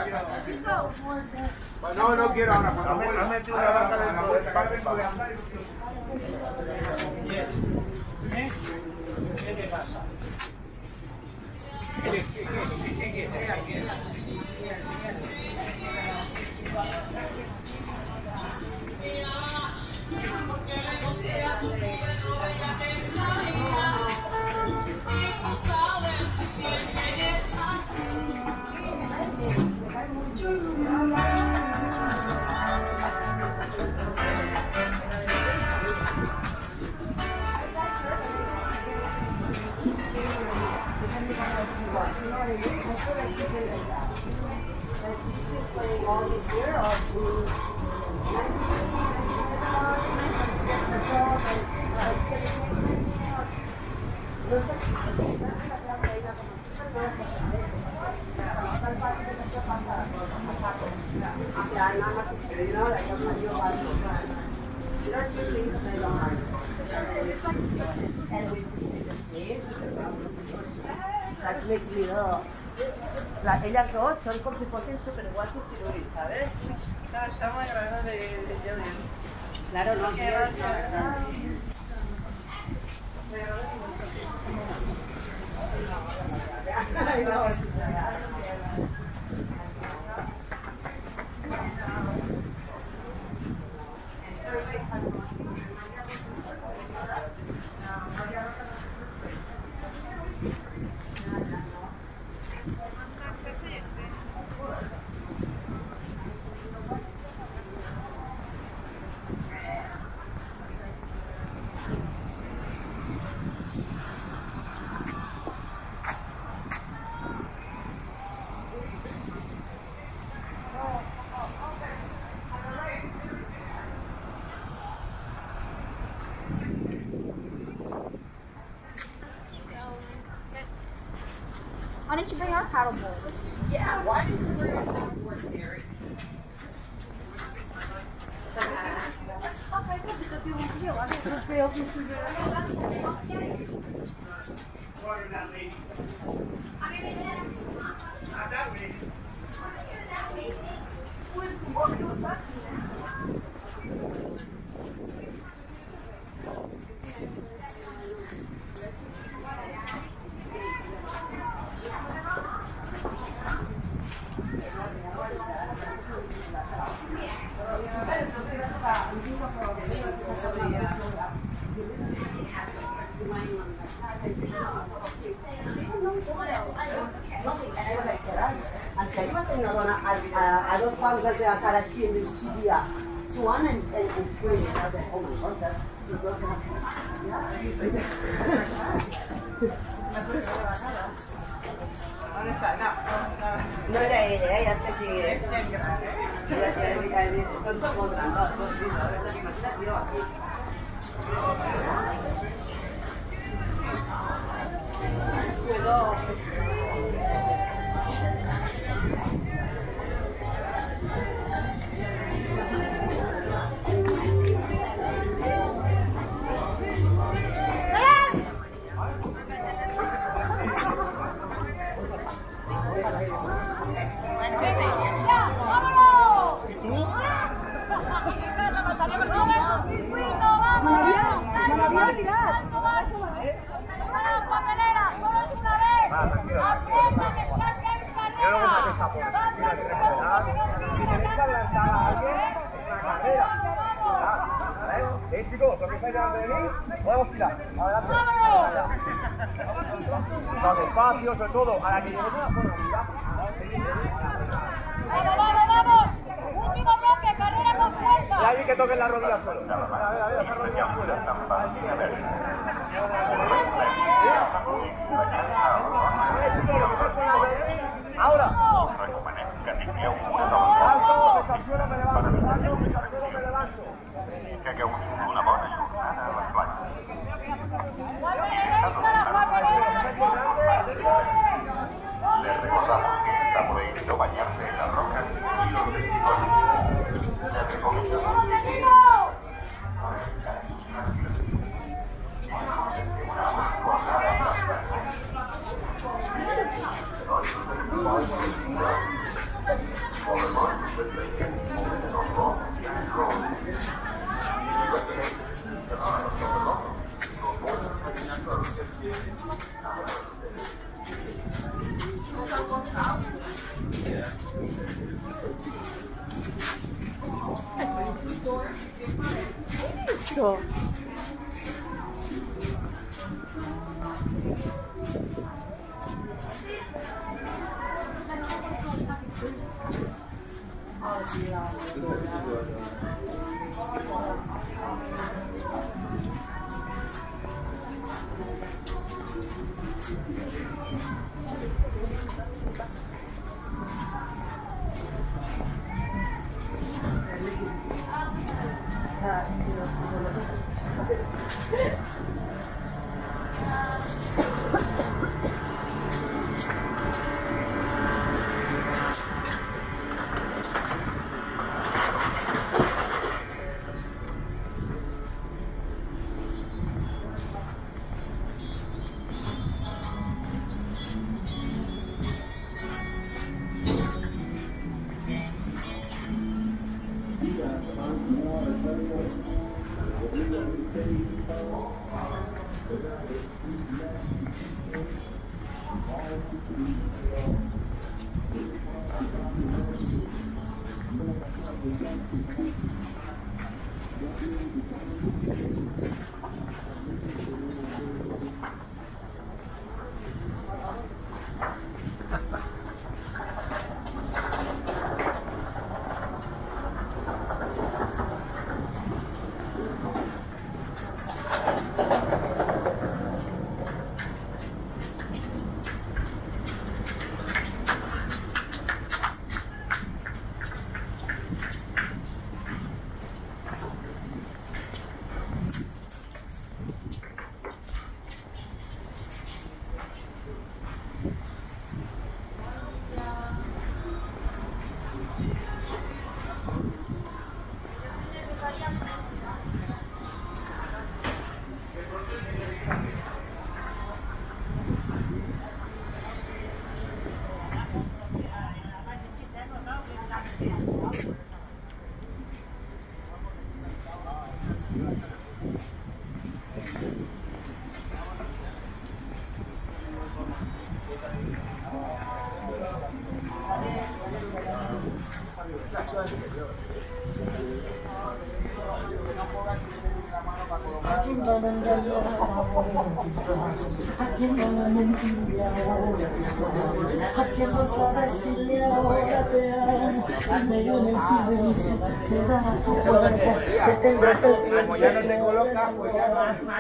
No, no quiero ahora. ¿Has metido una vaca dentro del parque? ¿Qué te pasa? Ellas dos son como si fuesen súper igual sustituir, ¿sabes? Claro, estamos agradando de Joven. Claro, no quiero. Why didn't you bring our paddle boards? Yeah, why did you bring a board, Mary? A dos fábricas de Akarashi en Siria, Swan and Spring. I was like, oh my god, that's ¿Dónde está? no era ella, ya sé quién es. Están encontrando a todos, imagínate yo aquí. Cuidado. Chicos, ¿lo que estáis delante de mí? Podemos tirar. Adelante. No, despacio, sobre todo. A la que lleguemos a la zona. ¡Vamos! ¡Último bloque! ¡Carrera con fuerza! Ya vi que toquen la rodilla al suelo. A ver, esa rodilla al suelo. Ahora. Salto, pesa al suelo, me levanto. Salto, pesa al suelo, me levanto. Que hagueu tingut una bona jornada a la platja. Les recordamos que está prohibido bañarse en las rocas y los vestidos. Les recomendamos Cool. Como ya no te colocas, pues ya no.